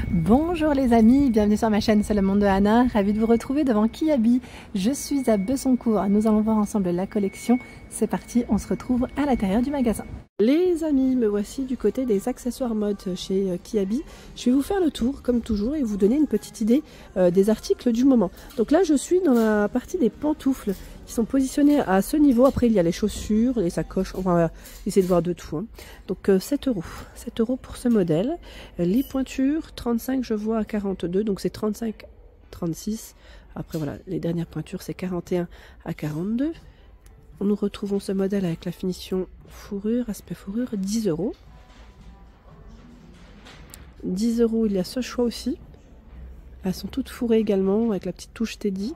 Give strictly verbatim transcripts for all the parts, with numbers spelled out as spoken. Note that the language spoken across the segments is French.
Bonjour les amis, bienvenue sur ma chaîne C'est le monde de Anna, ravie de vous retrouver devant Kiabi. Je suis à Bessancourt, nous allons voir ensemble la collection. C'est parti, on se retrouve à l'intérieur du magasin. Les amis, me voici du côté des accessoires mode chez Kiabi. Je vais vous faire le tour comme toujours et vous donner une petite idée euh, des articles du moment. Donc là je suis dans la partie des pantoufles qui sont positionnées à ce niveau. Après il y a les chaussures, les sacoches, on va essayer de voir de tout. Hein. Donc euh, sept euros. sept euros pour ce modèle. Les pointures, trente-cinq je vois à quarante-deux, donc c'est trente-cinq, trente-six. Après voilà, les dernières pointures c'est quarante et un à quarante-deux. Nous retrouvons ce modèle avec la finition fourrure, aspect fourrure, dix euros. dix euros, il y a ce choix aussi. Elles sont toutes fourrées également, avec la petite touche Teddy.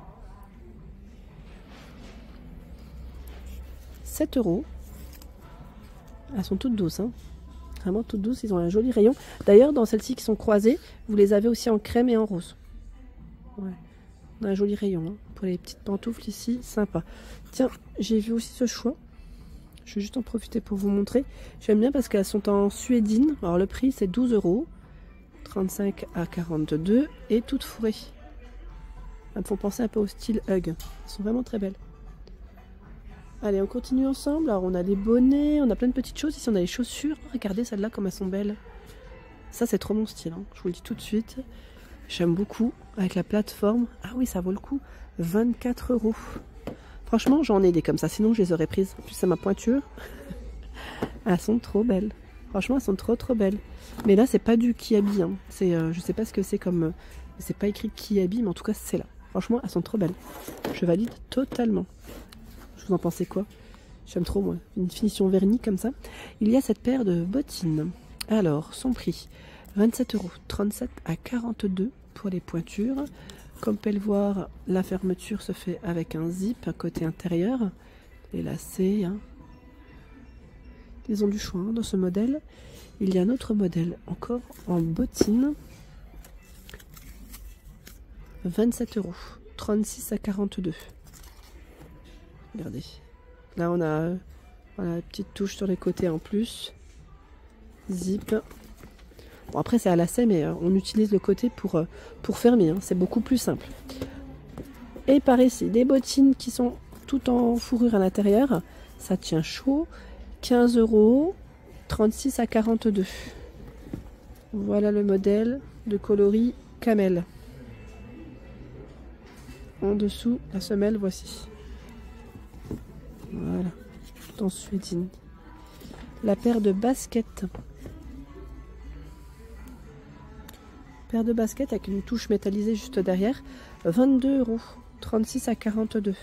sept euros. Elles sont toutes douces, hein. Vraiment toutes douces, ils ont un joli rayon. D'ailleurs, dans celles-ci qui sont croisées, vous les avez aussi en crème et en rose. Ouais. On a un joli rayon, hein. Pour les petites pantoufles ici, sympa. Tiens, j'ai vu aussi ce choix. Je vais juste en profiter pour vous montrer. J'aime bien parce qu'elles sont en suédine. Alors le prix c'est douze euros. trente-cinq à quarante-deux et toutes fourrées. Elles me font penser un peu au style Hug. Elles sont vraiment très belles. Allez, on continue ensemble. Alors on a des bonnets, on a plein de petites choses. Ici on a les chaussures. Regardez celles-là comme elles sont belles. Ça c'est trop mon style, hein. Je vous le dis tout de suite. J'aime beaucoup avec la plateforme. Ah oui, ça vaut le coup. vingt-quatre euros. Franchement, j'en ai des comme ça. Sinon, je les aurais prises. En plus, c'est ma pointure. Elles sont trop belles. Franchement, elles sont trop trop belles. Mais là, c'est pas du Kiabi. Hein. C'est, euh, je sais pas ce que c'est comme. Euh, c'est pas écrit Kiabi, mais en tout cas, c'est là. Franchement, elles sont trop belles. Je valide totalement. Je vous en pensez quoi? J'aime trop, moi. Une finition vernie comme ça. Il y a cette paire de bottines. Alors, son prix vingt-sept euros. trente-sept à quarante-deux pour les pointures. Comme vous pouvez le voir, la fermeture se fait avec un zip côté intérieur. Les lacets. Hein. Ils ont du choix hein, dans ce modèle. Il y a un autre modèle encore en bottine. vingt-sept euros. trente-six à quarante-deux. Regardez. Là, on a voilà, une petite touche sur les côtés en plus. Zip. Bon, après c'est à lacet mais euh, on utilise le côté pour, euh, pour fermer, hein. C'est beaucoup plus simple. Et par ici, des bottines qui sont tout en fourrure à l'intérieur. Ça tient chaud. quinze euros. trente-six à quarante-deux. Voilà le modèle de coloris camel. En dessous, la semelle, voici. Voilà. Tout en suédine. La paire de baskets. Paire de baskets avec une touche métallisée juste derrière, vingt-deux euros, trente-six à quarante-deux.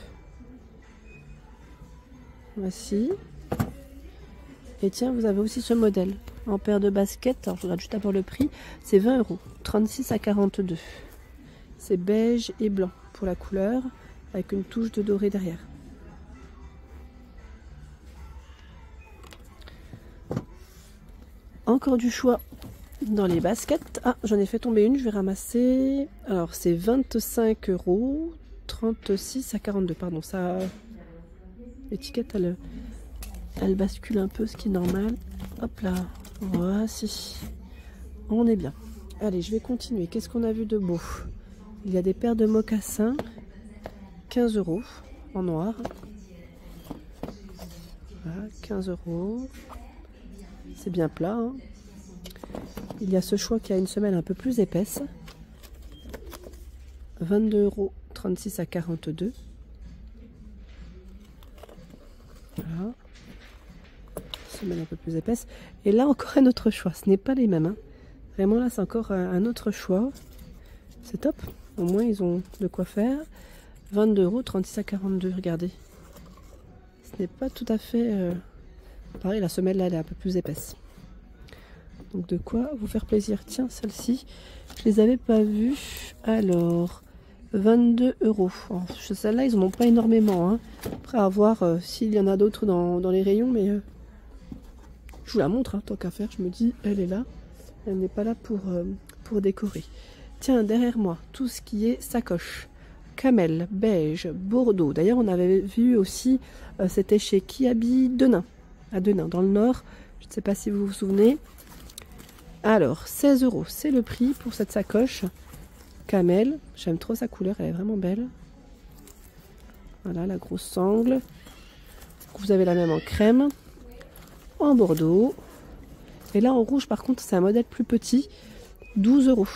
Voici. Et tiens, vous avez aussi ce modèle en paire de baskets. Alors je regarde juste d'abord le prix, c'est vingt euros, trente-six à quarante-deux. C'est beige et blanc pour la couleur, avec une touche de doré derrière. Encore du choix dans les baskets. Ah, j'en ai fait tomber une, je vais ramasser. Alors, c'est vingt-cinq euros, trente-six à quarante-deux. Pardon, ça. L'étiquette, elle, elle bascule un peu, ce qui est normal. Hop là, voici. On est bien. Allez, je vais continuer. Qu'est-ce qu'on a vu de beau? Il y a des paires de mocassins, quinze euros, en noir. Voilà, quinze euros. C'est bien plat, hein. Il y a ce choix qui a une semelle un peu plus épaisse. vingt-deux euros, trente-six à quarante-deux. Voilà. Semelle un peu plus épaisse. Et là encore un autre choix. Ce n'est pas les mêmes. Hein. Vraiment là c'est encore un autre choix. C'est top. Au moins ils ont de quoi faire. vingt-deux euros, trente-six à quarante-deux. Regardez. Ce n'est pas tout à fait... Euh... Pareil, la semelle là elle est un peu plus épaisse. Donc de quoi vous faire plaisir. Tiens, celle-ci, je les avais pas vues. Alors, vingt-deux euros. Celle-là, ils n'en ont pas énormément. Hein. Après, à voir euh, s'il y en a d'autres dans, dans les rayons. Mais euh, je vous la montre, hein, tant qu'à faire. Je me dis, elle est là. Elle n'est pas là pour, euh, pour décorer. Tiens, derrière moi, tout ce qui est sacoche. Camel, beige, bordeaux. D'ailleurs, on avait vu aussi, euh, c'était chez Kiabi Denain. À Denain, dans le nord. Je ne sais pas si vous vous souvenez. Alors, seize euros, c'est le prix pour cette sacoche camel. J'aime trop sa couleur, elle est vraiment belle. Voilà, la grosse sangle. Vous avez la même en crème, en bordeaux. Et là, en rouge, par contre, c'est un modèle plus petit. douze euros.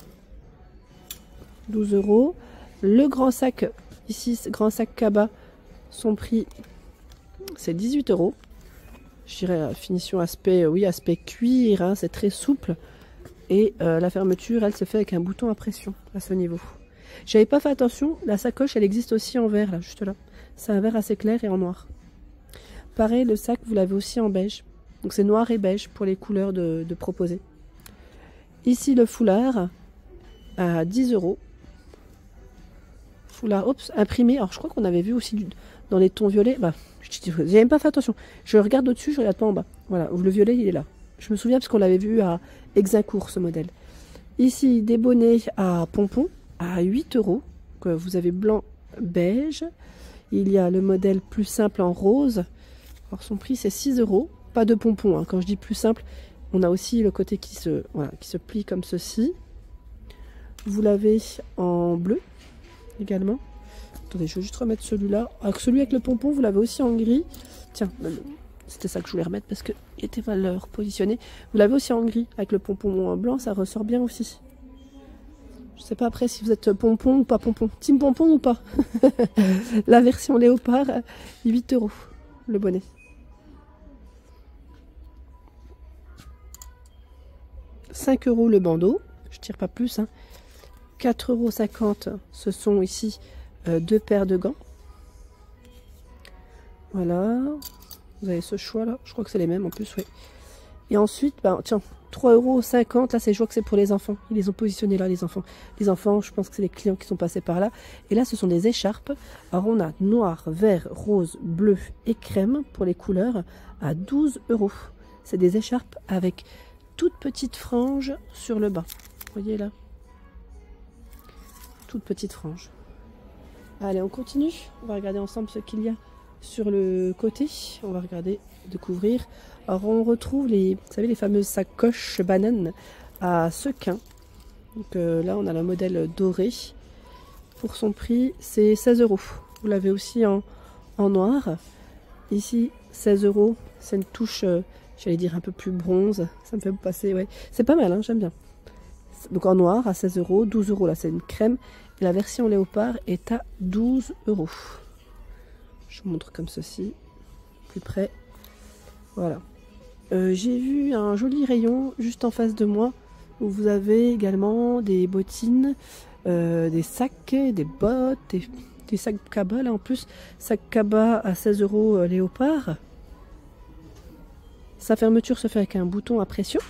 douze euros. Le grand sac, ici, ce grand sac Kaba, son prix, c'est dix-huit euros. Je dirais finition aspect, oui, aspect cuir, hein, c'est très souple. Et euh, la fermeture, elle se fait avec un bouton à pression à ce niveau. J'avais pas fait attention, la sacoche, elle existe aussi en vert, là, juste là. C'est un vert assez clair et en noir. Pareil, le sac, vous l'avez aussi en beige. Donc c'est noir et beige pour les couleurs de, de proposer. Ici, le foulard à dix euros. Foulard, oups, imprimé. Alors je crois qu'on avait vu aussi du, dans les tons violets. Bah, j'ai même pas fait attention. Je regarde au-dessus, je regarde pas en bas. Voilà, le violet, il est là. Je me souviens parce qu'on l'avait vu à Exincourt, ce modèle. Ici, des bonnets à pompons à huit euros. Vous avez blanc, beige. Il y a le modèle plus simple en rose. Alors son prix, c'est six euros. Pas de pompons, hein. Quand je dis plus simple, on a aussi le côté qui se, voilà, qui se plie comme ceci. Vous l'avez en bleu également. Attendez, je vais juste remettre celui-là. Alors celui avec le pompon, vous l'avez aussi en gris. Tiens, c'était ça que je voulais remettre parce qu'il était mal repositionné. Vous l'avez aussi en gris avec le pompon blanc, ça ressort bien aussi. Je sais pas après si vous êtes pompon ou pas pompon. Team pompon ou pas. La version léopard, huit euros le bonnet. cinq euros le bandeau, je tire pas plus, hein. quatre euros cinquante, ce sont ici euh, deux paires de gants. Voilà, vous avez ce choix là, je crois que c'est les mêmes en plus, oui. Et ensuite, ben, tiens, trois euros cinquante, là c'est, je vois que c'est pour les enfants, ils les ont positionnés là les enfants. Les enfants, je pense que c'est les clients qui sont passés par là. Et là ce sont des écharpes, alors on a noir, vert, rose, bleu et crème pour les couleurs à douze euros. C'est des écharpes avec toute petite frange sur le bas. Vous voyez là? Toute petite frange. Allez, on continue. On va regarder ensemble ce qu'il y a sur le côté. On va regarder, découvrir. Alors, on retrouve les, vous savez, les fameuses sacoches bananes à sequins. Donc euh, là, on a le modèle doré. Pour son prix, c'est seize euros. Vous l'avez aussi en, en noir. Ici, seize euros. C'est une touche... Euh, j'allais dire un peu plus bronze, ça me fait passer, ouais. C'est pas mal, hein, j'aime bien. Donc en noir à seize euros, douze euros là c'est une crème. Et la version léopard est à douze euros. Je vous montre comme ceci, plus près. Voilà. Euh, J'ai vu un joli rayon juste en face de moi où vous avez également des bottines, euh, des sacs, des bottes, des, des sacs Kaba là en plus. Sac Kaba à seize euros euh, léopard. Sa fermeture se fait avec un bouton à pression.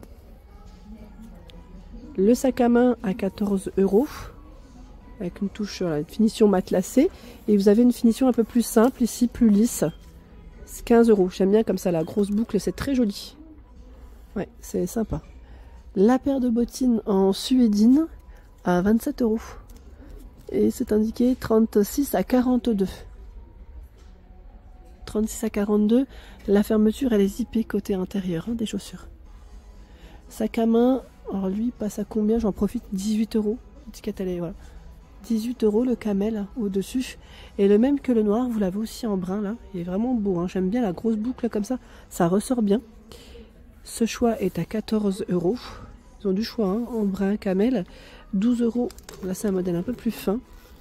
Le sac à main à quatorze euros. Avec une touche, voilà, une finition matelassée. Et vous avez une finition un peu plus simple ici, plus lisse. C'est quinze euros. J'aime bien comme ça, la grosse boucle, c'est très joli. Ouais, c'est sympa. La paire de bottines en suédine à vingt-sept euros. Et c'est indiqué trente-six à quarante-deux. trente-six à quarante-deux, la fermeture elle est zippée côté intérieur hein, des chaussures. Sac à main, alors lui passe à combien? J'en profite, dix-huit euros. L'étiquette elle est voilà. dix-huit euros le camel au dessus. Et le même que le noir, vous l'avez aussi en brun là. Il est vraiment beau, hein. J'aime bien la grosse boucle comme ça, ça ressort bien. Ce choix est à quatorze euros. Ils ont du choix hein, en brun camel. douze euros, là c'est un modèle un peu plus fin.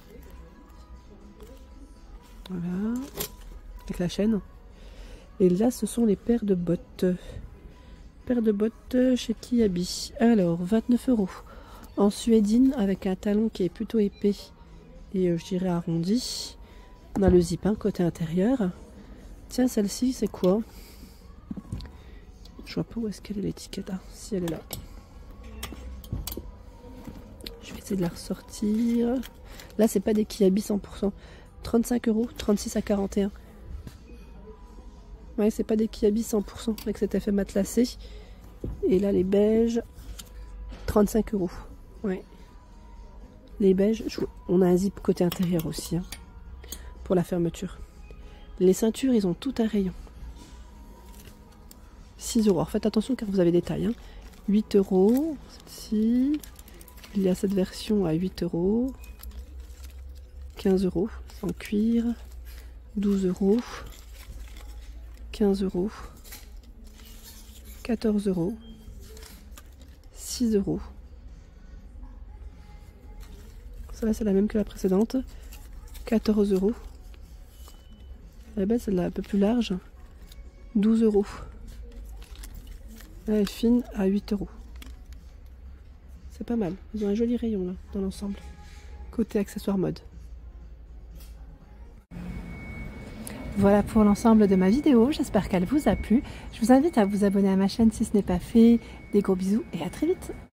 Voilà. Avec la chaîne. Et là, ce sont les paires de bottes. Paires de bottes chez Kiabi. Alors, vingt-neuf euros. En suédine, avec un talon qui est plutôt épais et euh, je dirais arrondi. On a le zip hein, côté intérieur. Tiens, celle-ci, c'est quoi? Je vois pas où est-ce qu'elle est l'étiquette. Ah, si elle est là. Je vais essayer de la ressortir. Là, c'est pas des Kiabi cent pour cent. trente-cinq euros, trente-six à quarante et un. Ouais, c'est pas des Kiabi cent pour cent avec cet effet matelassé. Et là, les beiges, trente-cinq euros. Ouais. Les beiges, je... on a un zip côté intérieur aussi hein, pour la fermeture. Les ceintures, ils ont tout un rayon. six euros. Alors faites attention car vous avez des tailles. Hein. huit euros. Celle-ci. Il y a cette version à huit euros. quinze euros. En cuir. douze euros. quinze euros. quatorze euros. six euros. Celle-là, c'est la même que la précédente. quatorze euros. Elle est belle, celle-là, un peu plus large. douze euros. Elle est fine à huit euros. C'est pas mal. Ils ont un joli rayon là, dans l'ensemble. Côté accessoires mode. Voilà pour l'ensemble de ma vidéo. J'espère qu'elle vous a plu. Je vous invite à vous abonner à ma chaîne si ce n'est pas fait. Des gros bisous et à très vite.